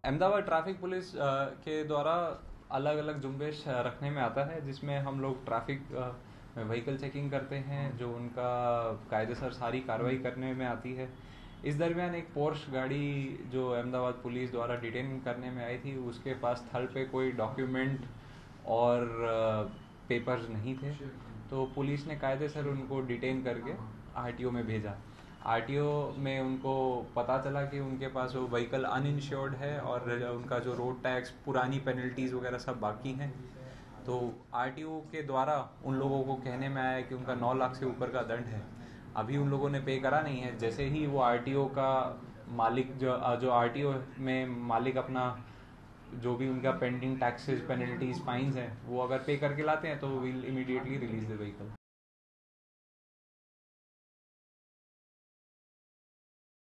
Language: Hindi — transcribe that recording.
अहमदाबाद ट्रैफिक पुलिस के द्वारा अलग अलग जुम्बेश रखने में आता है, जिसमें हम लोग ट्रैफिक व्हीकल चेकिंग करते हैं, जो उनका कायदेसर सारी कार्रवाई करने में आती है। इस दरमियान एक पोर्श गाड़ी जो अहमदाबाद पुलिस द्वारा डिटेन करने में आई थी, उसके पास स्थल पे कोई डॉक्यूमेंट और पेपर्स नहीं थे, तो पुलिस ने कायदेसर उनको डिटेन करके आरटीओ में भेजा। आरटीओ में उनको पता चला कि उनके पास वो व्हीकल अनइंश्योर्ड है और उनका जो रोड टैक्स, पुरानी पेनल्टीज़ वगैरह सब बाकी हैं। तो आरटीओ के द्वारा उन लोगों को कहने में आया कि उनका 9 लाख से ऊपर का दंड है। अभी उन लोगों ने पे करा नहीं है। जैसे ही वो आरटीओ का मालिक जो आरटीओ में मालिक अपना जो भी उनका पेंडिंग टैक्सेस, पेनल्टीज, फाइन्स हैं, वो अगर पे करके लाते हैं तो will immediately release the vehicle.